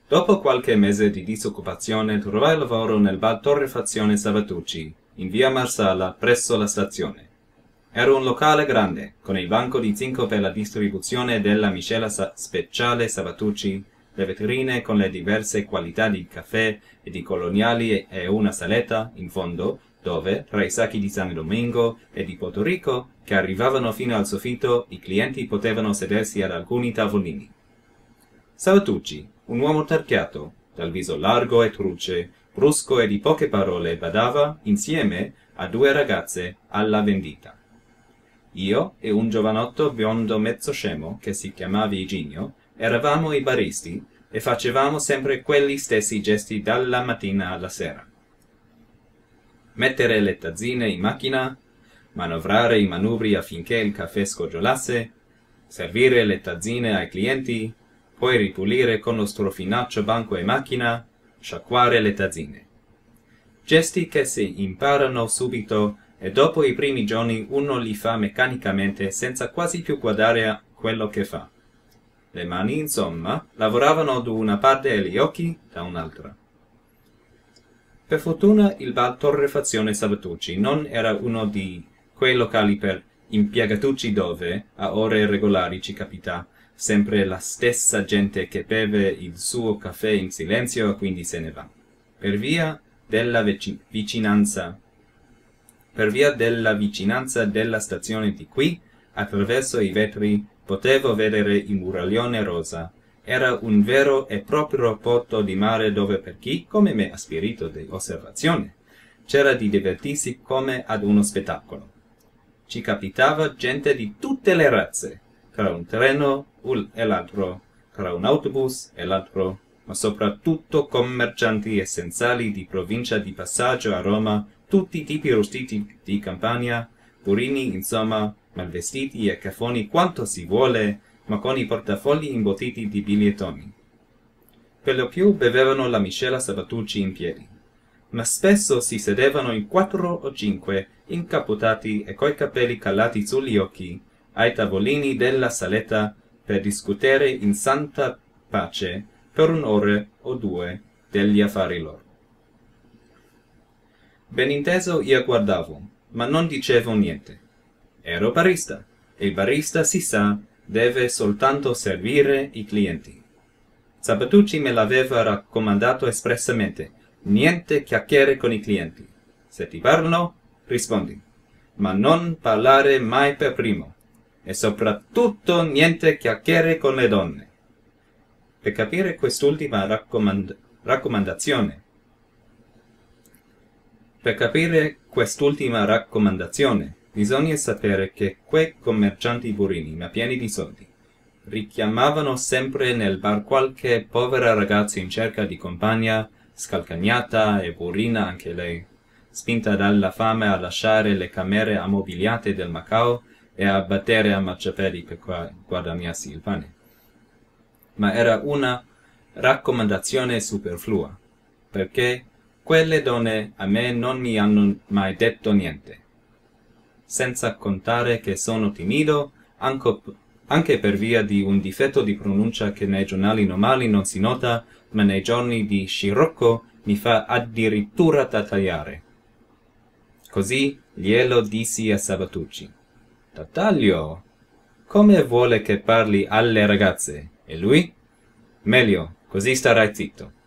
Dopo qualche mese di disoccupazione trovai lavoro nel bar Torrefazione Sabatucci, in via Marsala, presso la stazione. Era un locale grande, con il banco di zinco per la distribuzione della miscela speciale Sabatucci, le vetrine con le diverse qualità di caffè e di coloniali e una saletta, in fondo, dove, tra i sacchi di San Domingo e di Porto Rico, che arrivavano fino al soffitto, i clienti potevano sedersi ad alcuni tavolini. Sabatucci, un uomo tarchiato, dal viso largo e truce, brusco e di poche parole, badava, insieme a due ragazze, alla vendita. Io e un giovanotto biondo mezzo scemo, che si chiamava Iginio, eravamo i baristi e facevamo sempre quelli stessi gesti dalla mattina alla sera. Mettere le tazzine in macchina, manovrare i manubri affinché il caffè sgorgolasse, servire le tazzine ai clienti, poi ripulire con lo strofinaccio banco e macchina, sciacquare le tazzine. Gesti che si imparano subito e dopo i primi giorni uno li fa meccanicamente senza quasi più guardare a quello che fa. Le mani, insomma, lavoravano da una parte e gli occhi da un'altra. Per fortuna il bar Torrefazione Sabatucci non era uno di quei locali per impiegatucci dove, a ore regolari, ci capita sempre la stessa gente che beve il suo caffè in silenzio e quindi se ne va. Per via della vicinanza della stazione di qui, attraverso i vetri, potevo vedere il muraglione rosa. Era un vero e proprio porto di mare dove per chi, come me, ha spirito di osservazione, c'era di divertirsi come ad uno spettacolo. Ci capitava gente di tutte le razze, tra un treno e l'altro, tra un autobus e l'altro, ma soprattutto commercianti essenziali di provincia di passaggio a Roma, tutti i tipi rostiti di campagna, burini, insomma, malvestiti e cafoni quanto si vuole, ma con i portafogli imbottiti di bigliettoni. Per lo più bevevano la miscela Sabatucci in piedi, ma spesso si sedevano in 4 o 5, incappotati e coi capelli calati sugli occhi, ai tavolini della saletta per discutere in santa pace per un'ora o due degli affari loro. Ben inteso io guardavo, ma non dicevo niente. Ero barista, e il barista, si sa, deve soltanto servire i clienti. Sabatucci me l'aveva raccomandato espressamente: niente chiacchiere con i clienti. Se ti parlano, rispondi, ma non parlare mai per primo. E soprattutto niente chiacchiere con le donne. Per capire quest'ultima raccomandazione, bisogna sapere che quei commercianti burini, ma pieni di soldi, richiamavano sempre nel bar qualche povera ragazza in cerca di compagna, scalcagnata e burina anche lei, spinta dalla fame a lasciare le camere ammobiliate del Macao e a battere a marciapiedi per guadagnarsi il pane. Ma era una raccomandazione superflua, perché quelle donne a me non mi hanno mai detto niente. Senza contare che sono timido, anche per via di un difetto di pronuncia che nei giornali normali non si nota, ma nei giorni di scirocco mi fa addirittura tagliare. Così glielo dissi a Sabatucci. Tattaglio, come vuole che parli alle ragazze? E lui? Meglio, così starai zitto.